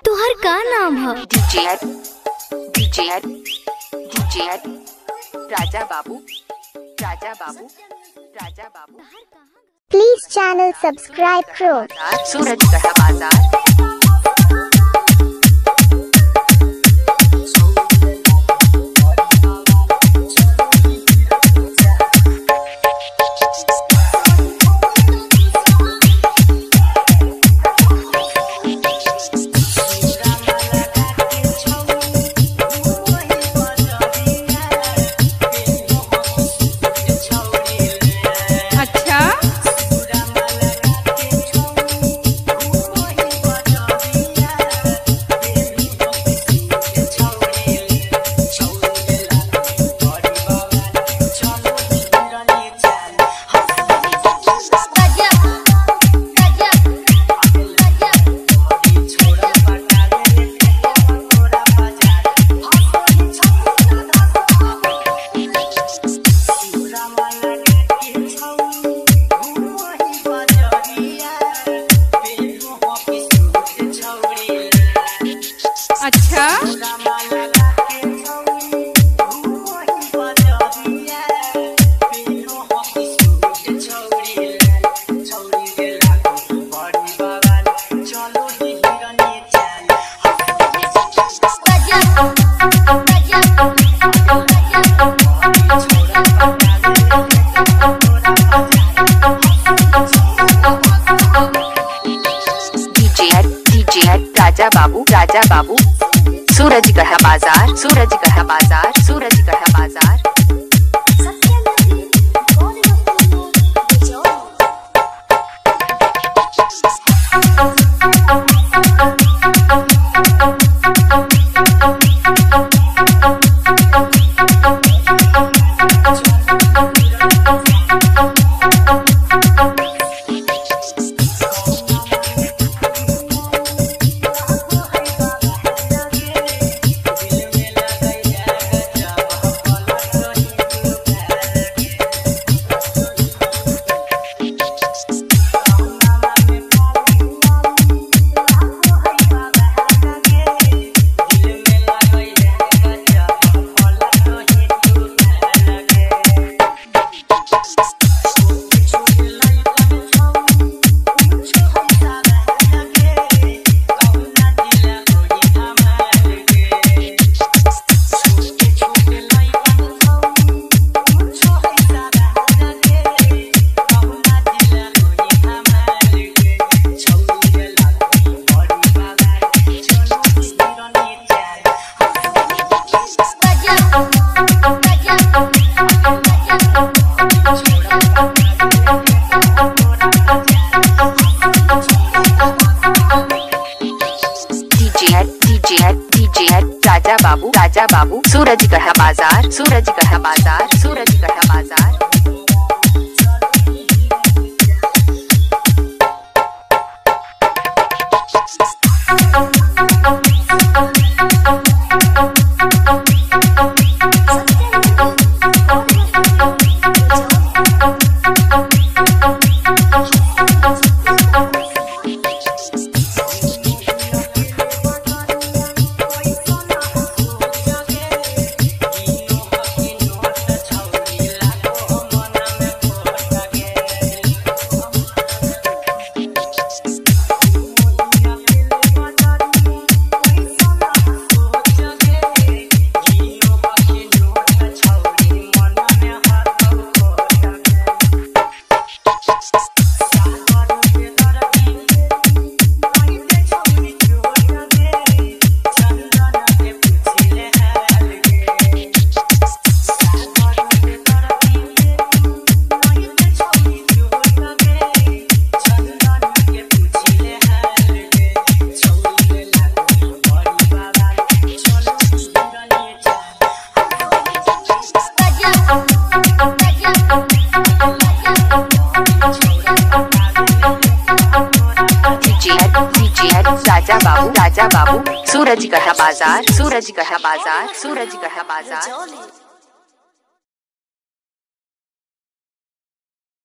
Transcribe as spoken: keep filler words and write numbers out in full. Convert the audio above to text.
तोहर का नाम है? DJ DJ DJ Raja Babu Raja Babu Raja Babu. Please channel subscribe करो। सूरज गढ़ा बाजार। अच्छा राजा बाबू राजा बाबू। सूरज गढ़ा बाजार सूरज गढ़ा बाजार सूरज गढ़ा बाजार। राजा बाबू राजा बाबू। सूरज गढ़ा बाजार सूरज गढ़ा बाजार सूरज गढ़ा बाजार। राजा बाबू राजा बाबू। सूरज गढ़ा बाजार सूरज गढ़ा बाजार सूरज गढ़ा बाजार।